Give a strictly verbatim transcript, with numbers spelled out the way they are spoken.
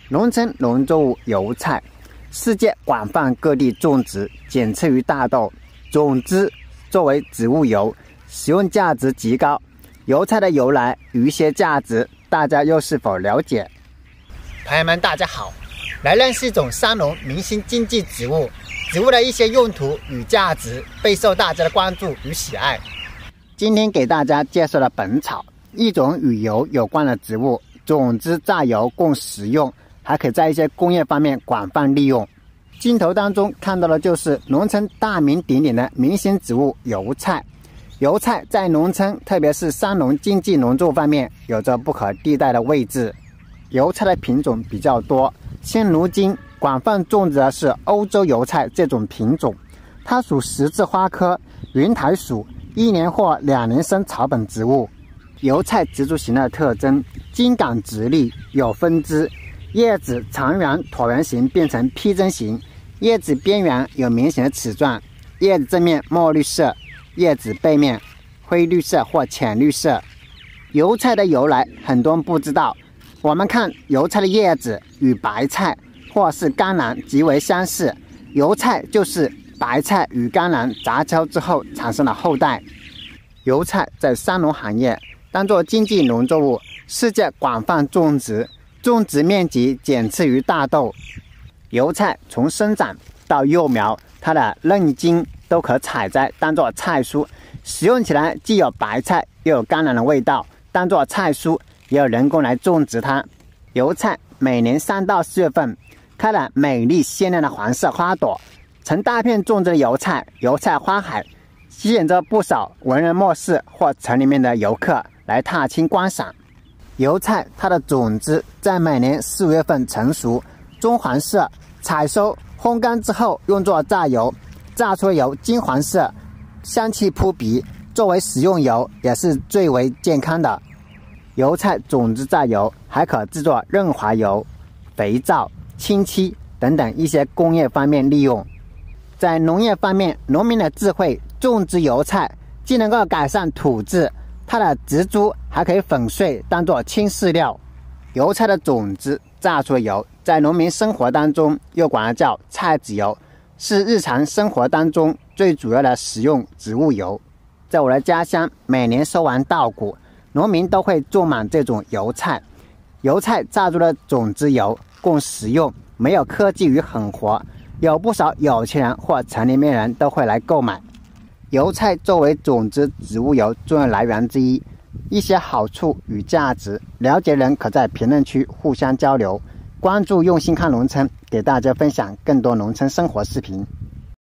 农村农作物油菜，世界广泛各地种植，仅次于大豆。种子作为植物油，食用价值极高。油菜的由来与一些价值，大家又是否了解？ 朋友们，大家好，来认识一种山农明星经济植物，植物的一些用途与价值备受大家的关注与喜爱。 今天给大家介绍的本草，一种与油有关的植物，种子榨油供食用，还可以在一些工业方面广泛利用。镜头当中看到的就是农村大名鼎鼎的明星植物油菜。油菜在农村，特别是山农经济农作物方面，有着不可替代的位置。油菜的品种比较多，现如今广泛种植的是欧洲油菜这种品种，它属十字花科云台属一年或两年生草本植物。油菜植株形的特征：茎秆直立，有分支，叶子长圆椭圆形变成披针形，叶子边缘有明显的齿状，叶子正面墨绿色，叶子背面灰绿色或浅绿色。油菜的由来很多人不知道，我们看油菜的叶子与白菜或是甘蓝极为相似，油菜就是白菜与甘蓝杂交之后产生的后代。油菜在山农行业当作经济农作物，世界广泛种植，种植面积仅次于大豆。油菜从生长到幼苗，它的嫩茎都可采摘当作菜蔬，食用起来既有白菜又有甘蓝的味道，当作菜蔬，也有人工来种植它。油菜每年三到四月份开了美丽鲜亮的黄色花朵，成大片种植的油菜，油菜花海，吸引着不少文人墨士或城里面的游客来踏青观赏。油菜它的种子在每年四五月份成熟，棕黄色，采收烘干之后用作榨油，榨出油金黄色，香气扑鼻，作为食用油也是最为健康的。油菜种子榨油还可制作润滑油、肥皂、清漆等等一些工业方面利用。在农业方面，农民的智慧，种植油菜既能够改善土质，它的植株还可以粉碎当作轻饲料。油菜的种子榨出的油，在农民生活当中又管它叫菜籽油，是日常生活当中最主要的食用植物油。在我的家乡，每年收完稻谷，农民都会种满这种油菜。油菜榨出的种子油供食用，没有科技与狠活，有不少有钱人或城里面人都会来购买。油菜作为种子植物油重要来源之一，一些好处与价值，了解人可在评论区互相交流。关注用心看农村，给大家分享更多农村生活视频。